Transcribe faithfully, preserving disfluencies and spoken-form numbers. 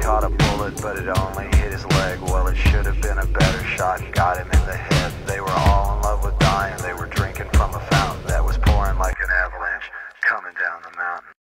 caught a bullet, but it only hit his leg. Well, it should have been a better shot, got him in the head. They were all in love with dying, they were drinking from